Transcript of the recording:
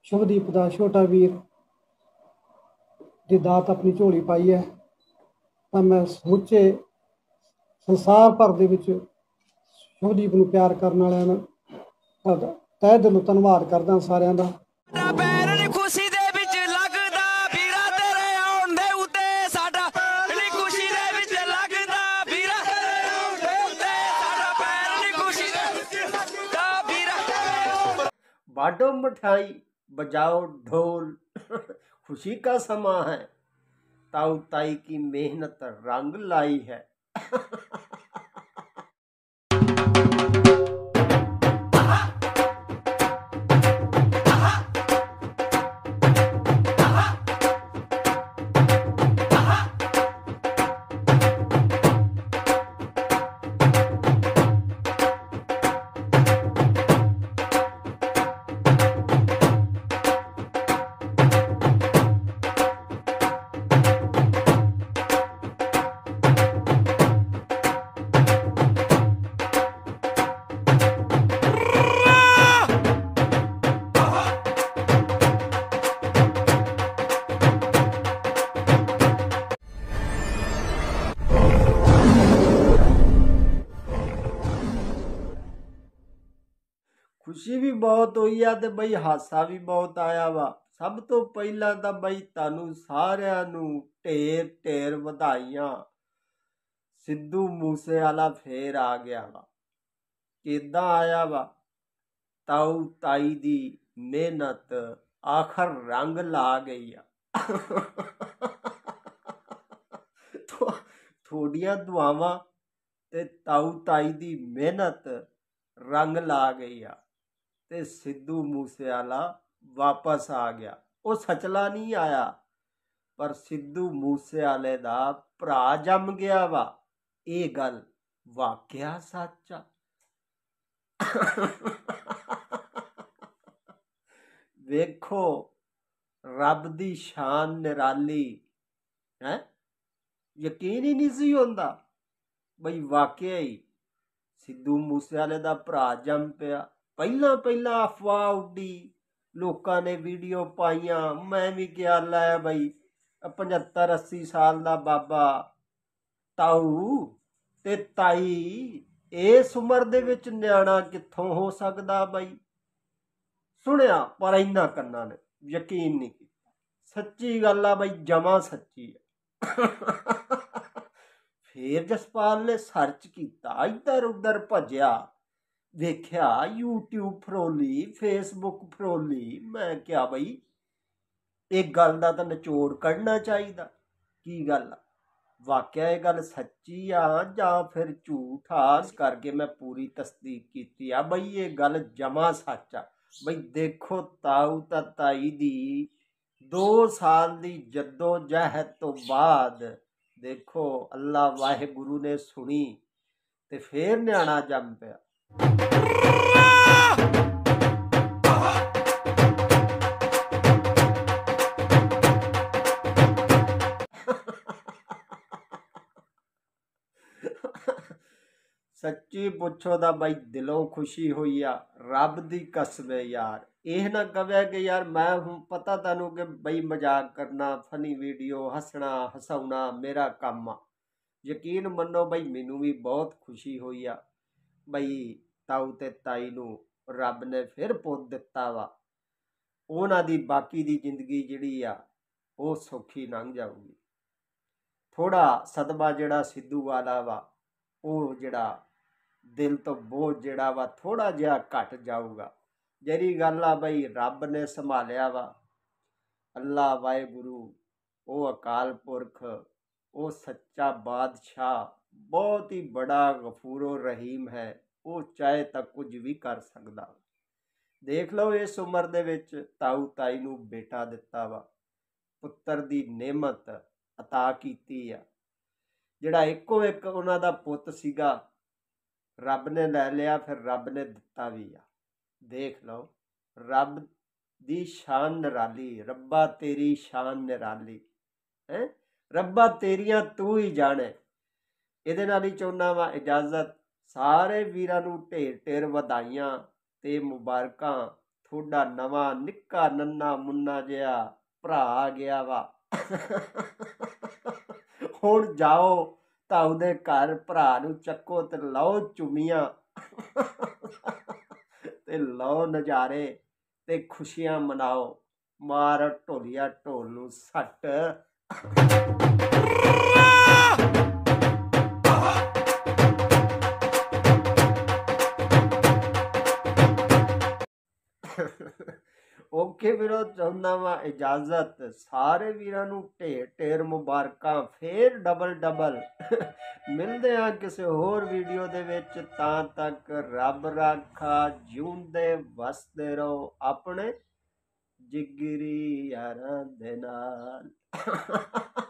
शुभदीप का छोटा वीर की दात अपनी झोली पाई है, तो मैं समुचे संसार भर दे विच शुभदीप नूं प्यार करने वालियां दा तहे दिलों धन्नवाद करदा सारिआं दा। खुशी दे विच लगदा वीरा तेरे आउण दे उत्ते साडा नी खुशी दे विच लगदा वीरा तेरे आउण दे उत्ते साडा पैर नी खुशी दे विच लगदा वीरा। बांटो मिठाई बजाओ ढोल खुशी का समा है, ताऊ ताई की मेहनत रंग लाई है। खुशी भी बहुत हुई है ते बई हासा भी बहुत आया वा। सब तो पहला तो बई तानू सारिआं नू ढेर ढेर वधाइयां। सिद्धू मूसे वाला फेर आ गया वा। किदां आया वा? ताऊ ताई दी मेहनत आखर रंग ला गई आ। थोड़ियां दुआवां ते ताऊ ताई दी मेहनत रंग ला गई आ ते सिद्धू मूसेवाला वापस आ गया। वो सचला नहीं आया, पर सिद्धू मूसेवाले दा भरा जम गया वा। ये गल वाकया सच आ। वेखो रब दी शान निराली है। यकीन ही नहीं सी होंदा बई वाकया ही सिद्धू मूसेवाले दा भरा जम पिया। पहला अफवाह उड्डी, लोकां ने वीडियो पाइयां, मैं भी क्या लै बई 75-80 साल दा बाबा ताऊ ते ताई इस उम्र दे विच न्याणा कित्थों हो सकदा बई। सुनिया पर इन्ना कन्ना ने यकीन नहीं किया। सच्ची गल आ बई, जमा सच्ची है। फिर जसपाल ने सर्च किया, इधर उधर भजया, वेख्या यूट्यूब फरोली, फेसबुक फरोली। मैं क्या बई एक गल दा तां निचोड़ कढना चाहिदा। की गल आ, वाकया ये गल सच्ची आ जां फिर झूठ आ? इस करके मैं पूरी तस्दीक की आ बई ये गल जमा सच आ। बई देखो ताऊ ते ताई दी 2 साल दी जद्दोजहद तो बाद देखो अल्लाह वाहिगुरु ने सुनी ते फिर न्याणा जम पिया। सच्ची पुछो दा बई दिलों खुशी हुई आ। रब दी कसम है यार। यह ना कवे कि यार मैं हूँ पता तेनू कि बई मजाक करना, फनी वीडियो, हसना हसाउना मेरा काम आ। यकीन मनो बई मैनू भी बहुत खुशी हुई आ बई ताऊ ते ताई नू रब ने फिर पुत दिता वा। उन्हां दी बाकी दी जिंदगी जिहड़ी आ वो सौखी लंघ जाऊगी। थोड़ा सदमा जिहड़ा सिद्धू वाला वा वो जिहड़ा दिल तो बोझ जिहड़ा वा थोड़ा जिहा घट जाऊगा। जरी गल आ बई रब ने संभालिया वा। अल्लाह वाहिगुरु वो अकाल पुरख वो सच्चा बादशाह बहुत ही बड़ा गफूरो रहीम है। वो चाहे तो कुछ भी कर सकदा। देख लो इस उम्र दे विच ताऊ ताई नू बेटा दिता वा, पुत्र दी नेमत अता कीती आ। जिहड़ा इक्को एक उन्हां दा पुत सीगा रब ने लै लिया, फिर रब ने दिता भी आ। देख लो रब दी शान निराली। रब्बा तेरी शान निराली है। रब्बा तेरियां तू ही जाने। ਇਹਦੇ ਨਾਲ ਹੀ ਚਾਹੁੰਦਾ ਵਾ ਇਜਾਜ਼ਤ। ਸਾਰੇ ਵੀਰਾਂ ਨੂੰ ਢੇਰ ਢੇਰ ਵਧਾਈਆਂ ਤੇ ਮੁਬਾਰਕਾਂ। ਤੁਹਾਡਾ ਨਵਾਂ ਨਿੱਕਾ ਨੰਨਾ ਮੁੰਨਾ ਜਿਹਾ ਭਰਾ ਆ ਗਿਆ ਵਾ। ਹੁਣ ਜਾਓ ਤਾਂ ਉਹਦੇ ਘਰ ਭਰਾ ਨੂੰ ਚੱਕੋ ਤੇ ਲਓ ਚੁੰਮੀਆਂ ਤੇ ਲਓ ਨਜ਼ਾਰੇ ਤੇ ਖੁਸ਼ੀਆਂ ਮਨਾਓ। ਮਾਰ ਢੋਲੀਆ ਢੋਲ ਨੂੰ ਸੱਟ। ਓਕੇ ਵੀਰੋ, ਚਾਹੁੰਦਾ ਵਾ ਇਜਾਜ਼ਤ। ਸਾਰੇ ਵੀਰਾਂ ਨੂੰ ਢੇਰ ਢੇਰ ਮੁਬਾਰਕਾਂ, ਫੇਰ ਡਬਲ ਡਬਲ। ਮਿਲਦੇ ਆ ਕਿਸੇ ਹੋਰ ਵੀਡੀਓ ਦੇ ਵਿੱਚ। ਤਾਂ ਤੱਕ ਰੱਬ ਰਾਖਾ, ਜਿਉਂਦੇ ਵਸਦੇ ਰਹੋ ਆਪਣੇ ਜਿਗਰੀ ਯਾਰਾਂ ਦੇ ਨਾਲ।